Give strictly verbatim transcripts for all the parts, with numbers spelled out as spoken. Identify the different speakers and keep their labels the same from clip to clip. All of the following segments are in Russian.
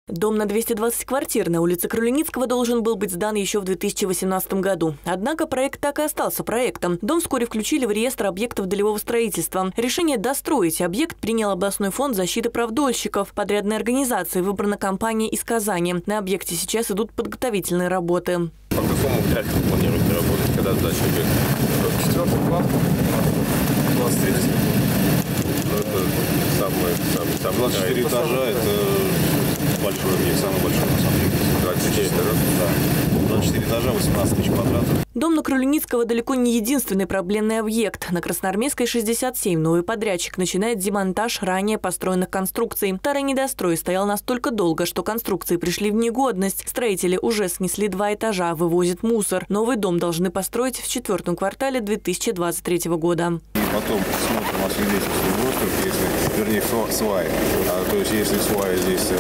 Speaker 1: Дом на двести двадцать квартир на улице Кролюницкого должен был быть сдан еще в две тысячи восемнадцатом году. Однако проект так и остался проектом. Дом вскоре включили в реестр объектов долевого строительства. Решение достроить объект принял областной фонд защиты прав дольщиков. Подрядной организацией выбрана компания из Казани. На объекте сейчас идут подготовительные работы.
Speaker 2: По какому графику планируете работать, когда сдача объекта?
Speaker 3: Четвертый квартал, двадцать третий.
Speaker 2: Это самое, самое, самое.
Speaker 3: двадцать четыре этажа, это большой объект, самый большой на самом деле.
Speaker 2: двадцать четыре этажа?
Speaker 3: Да. двадцать четыре этажа, восемнадцать тысяч квадратов.
Speaker 1: Дом на Кролюницкого далеко не единственный проблемный объект. На Красноармейской шестьдесят семь новый подрядчик начинает демонтаж ранее построенных конструкций. Старый недострой стоял настолько долго, что конструкции пришли в негодность. Строители уже снесли два этажа, вывозят мусор. Новый дом должны построить в четвертом квартале две тысячи двадцать третьего года.
Speaker 3: И потом смотрим освидетельствуем доступ, если, вернее, сваи. А, то есть, если сваи здесь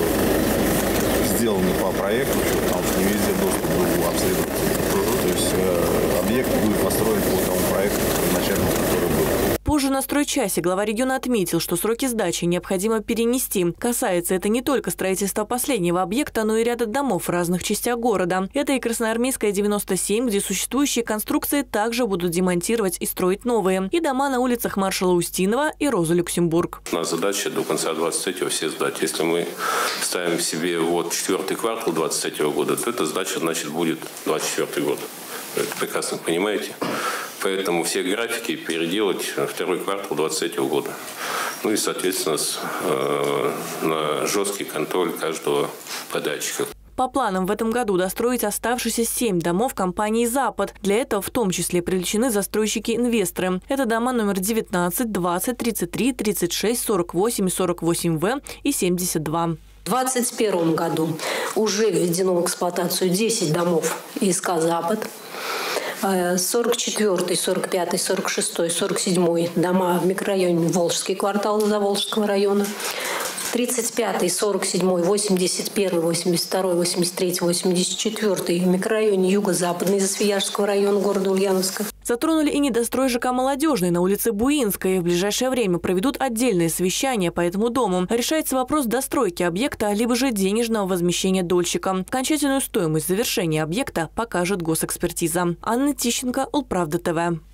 Speaker 3: э, сделаны по проекту, потому что не везде доступ был обследован. То есть э, объект будет построен по тому проекту, изначально, который был.
Speaker 1: Позже на стройчасе глава региона отметил, что сроки сдачи необходимо перенести. Касается это не только строительства последнего объекта, но и ряда домов в разных частях города. Это и Красноармейская девяносто семь, где существующие конструкции также будут демонтировать и строить новые. И дома на улицах Маршала Устинова и Розы Люксембург.
Speaker 2: У нас задача до конца двадцать третьего все сдать. Если мы ставим себе вот четвертый квартал двадцать третьего года, то эта задача, значит, будет двадцать четвёртый год. Вы это прекрасно понимаете. Поэтому все графики переделать второй квартал двадцать третьего года. Ну и, соответственно, с, э, на жесткий контроль каждого подрядчика.
Speaker 1: По планам в этом году достроить оставшиеся семь домов компании «Запад». Для этого в том числе привлечены застройщики-инвесторы. Это дома номер девятнадцать, двадцать, тридцать три, тридцать шесть, сорок восемь, сорок восемь В и семьдесят два.
Speaker 4: В две тысячи двадцать первом году уже введено в эксплуатацию десять домов ИСК «Запад». сорок четвёртый, сорок пятый, сорок шестой, сорок седьмой дома в микрорайоне Волжский квартал Заволжского района. тридцать пятый, сорок седьмой, восемьдесят первый, восемьдесят второй, восемьдесят третий, восемьдесят четвёртый в микрорайоне Юго-Западный Засвияжского района города Ульяновска.
Speaker 1: Затронули и недострой ЖК «Молодежный» на улице Буинской. В ближайшее время проведут отдельное совещание по этому дому. Решается вопрос достройки объекта, либо же денежного возмещения дольщикам. Окончательную стоимость завершения объекта покажет госэкспертиза. Анна Тищенко, Улправда ТВ.